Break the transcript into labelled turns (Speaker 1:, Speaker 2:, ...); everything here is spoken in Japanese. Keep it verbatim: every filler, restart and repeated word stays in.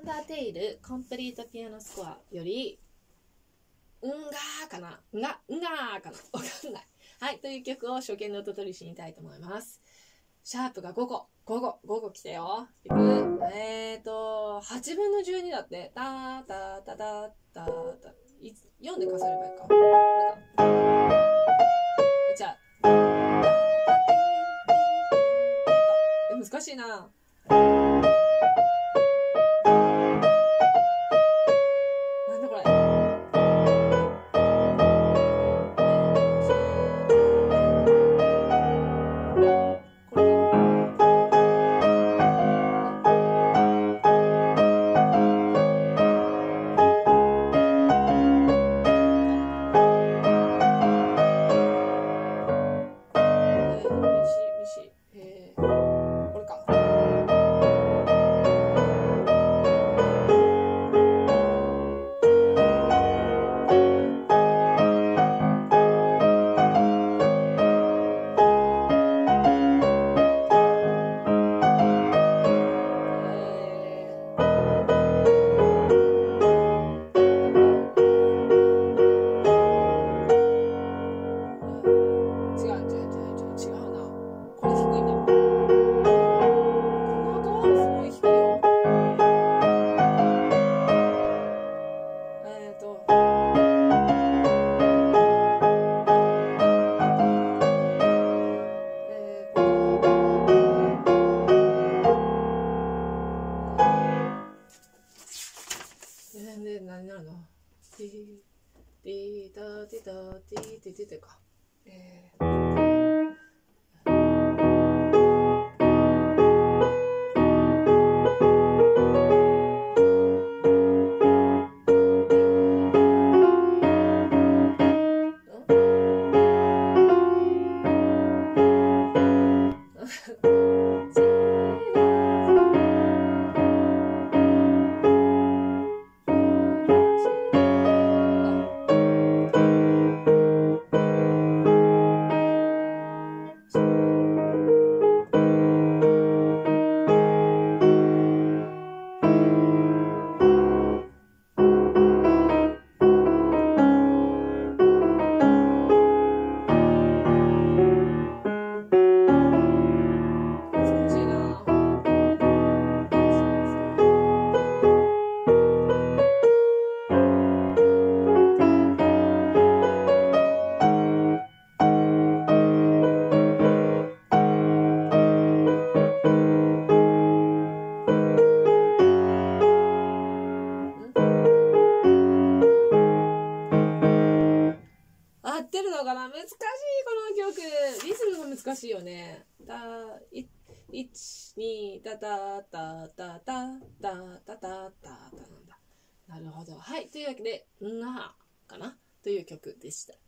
Speaker 1: ダーテイルコンプリートピアノスコアよりんがーかな、んが、んがーかな、わかんない。はい、という曲を初見の音取りしにたいと思います。シャープがごこ、ごこ、ごこ来たよ。いく、えーと、はちぶんのじゅうにだって、たーたーたたたた、よんで数えればいいか。じゃあ、難しいな。なんだこれ。で、何になるの？ティー、ティーターティターティーティティテか。えー合ってるのかな。難しいこの曲。リズムが難しいよね。たいちにたたたたたたたたたなんだ。なるほど。はい、というわけで「んが」かなという曲でした。